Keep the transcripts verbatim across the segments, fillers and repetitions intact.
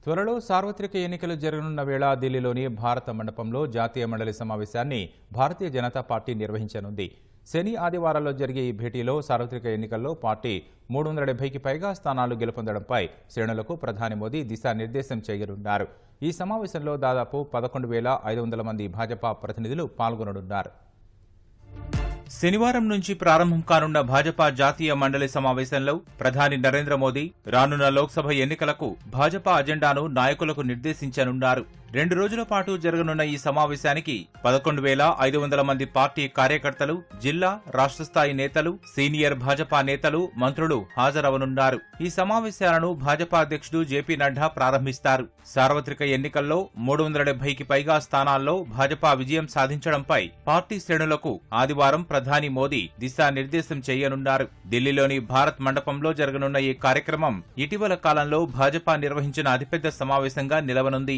త్వరలో సార్వత్రిక ఎన్నికలు జరగనున్న వేళ ఢిల్లీలోని భారత మండపంలో జాతీయ మండలి సమావేశాన్ని భారతీయ జనతా పార్టీ నిర్వహించనుంది. శని ఆదివారాల్లో జరిగే ఈ భేటీలో సార్వత్రిక ఎన్నికల్లో పార్టీ మూడు వందల డెబ్బైకి పైగా స్థానాలు గెలుపొందడంపై శ్రేణులకు ప్రధాని మోదీ దిశానిర్దేశం చేయనున్నారు. ఈ సమావేశంలో దాదాపు పదకొండు వేల ఐదు వందల మంది భాజపా ప్రతినిధులు పాల్గొననున్నారు. శనివారం నుంచి ప్రారంభం కానున్న భాజపా జాతీయ మండలి సమావేశంలో ప్రధాని నరేంద్ర మోదీ రానున్న లోక్సభ ఎన్నికలకు భాజపా అజెండాను నాయకులకు నిర్దేశించనున్నారు. రెండు రోజుల పాటు జరగనున్న ఈ సమావేశానికి పదకొండు వేల ఐదు వందల మంది పార్టీ కార్యకర్తలు, జిల్లా, రాష్ట్ర స్థాయి నేతలు, సీనియర్ భాజపా నేతలు, మంత్రులు హాజరవనున్నారు. ఈ సమావేశాలను భాజపా అధ్యక్షుడు జేపీ నడ్డా ప్రారంభిస్తారు. సార్వత్రిక ఎన్నికల్లో మూడు వందల డెబ్బైకి పైగా స్థానాల్లో భాజపా విజయం సాధించడంపై పార్టీ శ్రేణులకు ఆదివారం ప్రధాని మోదీ దిశానిర్దేశం చేయనున్నారు. ఢిల్లీలోని భారత్ మండపంలో జరగనున్న ఈ కార్యక్రమం ఇటీవల కాలంలో భాజపా నిర్వహించిన అతిపెద్ద సమావేశంగా నిలవనుంది.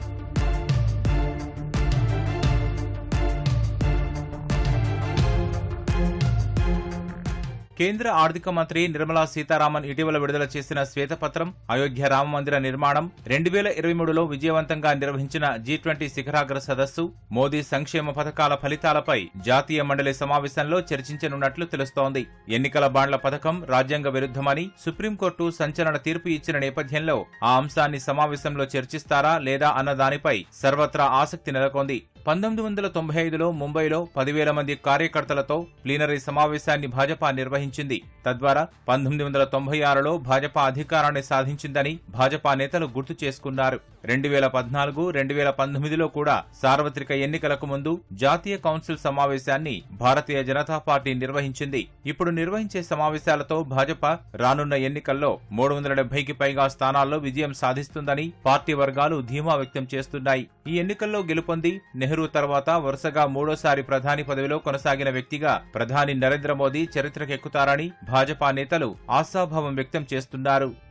కేంద్ర ఆర్థిక మంత్రి నిర్మలా సీతారామన్ ఇటీవల విడుదల చేసిన శ్వేతపత్రం, అయోధ్య రామమందిర నిర్మాణం, రెండు వేల ఇరవై మూడులో విజయవంతంగా నిర్వహించిన జీ ట్వంటీ శిఖరాగ్ర సదస్సు, మోదీ సంక్షేమ పథకాల ఫలితాలపై జాతీయ మండలి సమావేశంలో చర్చించనున్నట్లు తెలుస్తోంది. ఎన్నికల బాండ్ల పథకం రాజ్యాంగ విరుద్ధమని సుప్రీంకోర్టు సంచలన తీర్పు ఇచ్చిన నేపథ్యంలో ఆ అంశాన్ని సమావేశంలో చర్చిస్తారా లేదా అన్న దానిపై సర్వత్రా ఆసక్తి నెలకొంది. పంతొమ్మిది వందల తొంభై ఐదులో ముంబైలో పదివేల మంది కార్యకర్తలతో ప్లీనరీ సమావేశాన్ని భాజపా నిర్వహించింది. తద్వారా పంతొమ్మిది వందల తొంభై ఆరులో భాజపా అధికారాన్ని సాధించిందని భాజపా నేతలు గుర్తు చేసుకున్నారు. రెండు వేల పద్నాలుగు రెండు వేల పంతొమ్మిదిలో కూడా సార్వత్రిక ఎన్నికలకు ముందు జాతీయ కౌన్సిల్ సమావేశాన్ని భారతీయ జనతా పార్టీ నిర్వహించింది. ఇప్పుడు నిర్వహించే సమావేశాలతో భాజపా రానున్న ఎన్నికల్లో మూడు వందల డెబ్బైకి పైగా స్థానాల్లో విజయం సాధిస్తుందని పార్టీ వర్గాలు ధీమా వ్యక్తం చేస్తున్నాయి. ఈ ఎన్నికల్లో గెలుపొంది నెహ్రూ తర్వాత వరుసగా మూడోసారి ప్రధాని పదవిలో కొనసాగిన వ్యక్తిగా ప్రధాని నరేంద్ర మోదీ చరిత్రకెక్కుతారని భాజపా నేతలు ఆశాభావం వ్యక్తం చేస్తున్నారు.